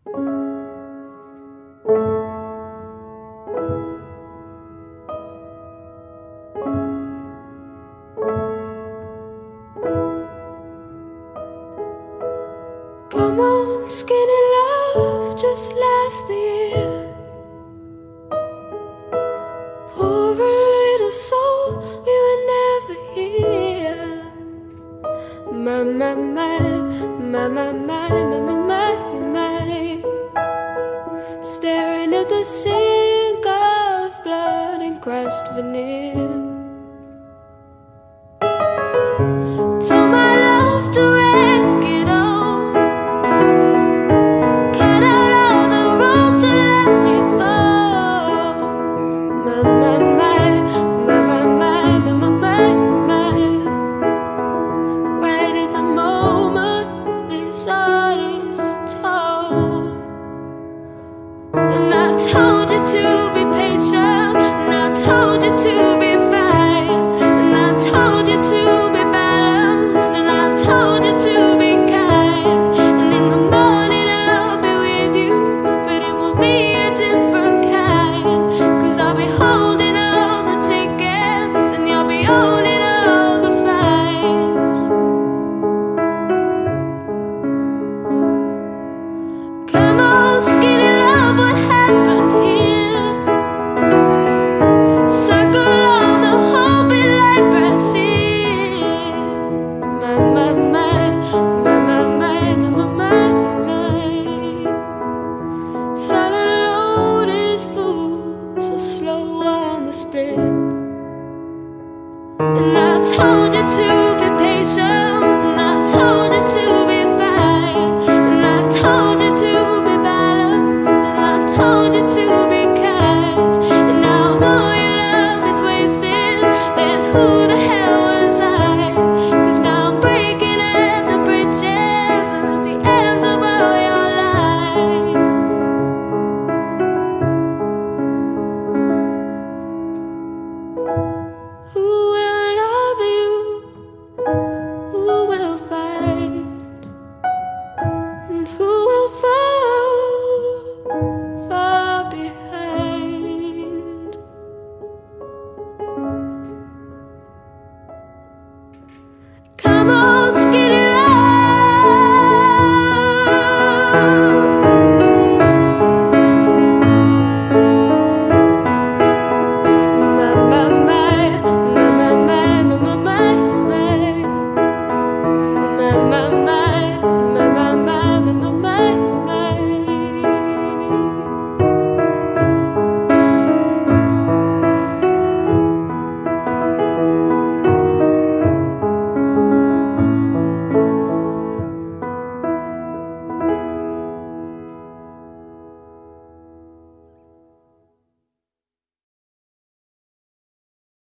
Come on, skinny love, just last the year. Poor little soul, we were never here. My, my, my, my, my, my, my, my, my. Staring at the sink of blood and crushed veneer. Told my love to wreck it all. Cut out all the ropes to let me fall. My, my, my, my, my, my, my, my, my, my. Right at the moment this heart is torn. And I told you to be